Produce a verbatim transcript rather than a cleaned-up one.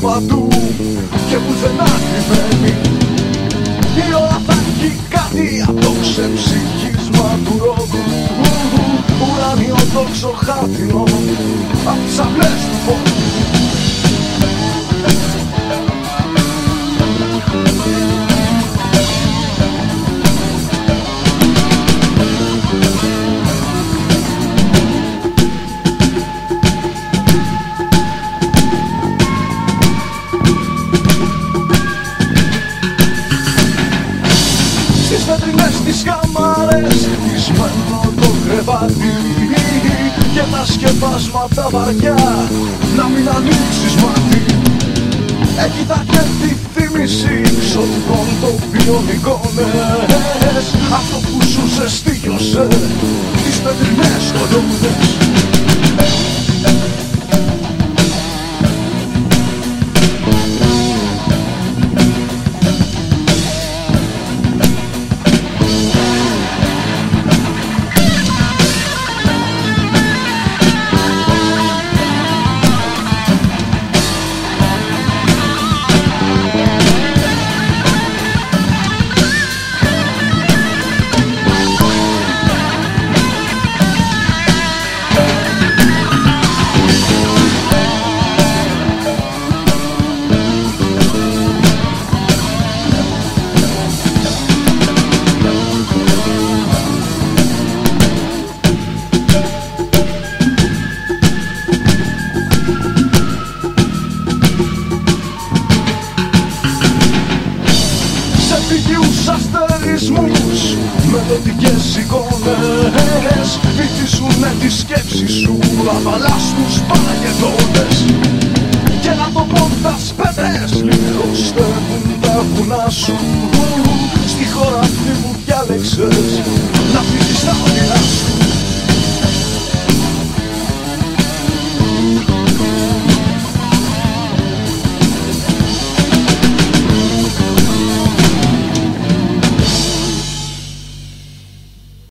παντού και πουθενά κρυμμένη. Η ώρα θα έχει κάτι απ' το ξεψυχίσμα του ρόδου, ουράνιο δόξο χάτινο απ' τις αυλές του φόβου. Στις πέτρινες τις καμάρες χτισμένο το κρεβάτι και τα σκεπάσματα βαριά να μην ανοίξεις μάτι. Εκεί θα έρθει η θύμηση ξωτικών τοπίων εικόνες, αυτό που σου ζεστήλιωσε τις πέτρινες κολόνες. Πηγιούς αστερισμούς, μελλοντικές εικόνες βυθίζουνε τη σκέψη σου απαλά στους παραγετώνες. Και να το πω τας πέτρες λιχροστεύουν τα βουνά σου στη χώρα αυτή που διάλεξες.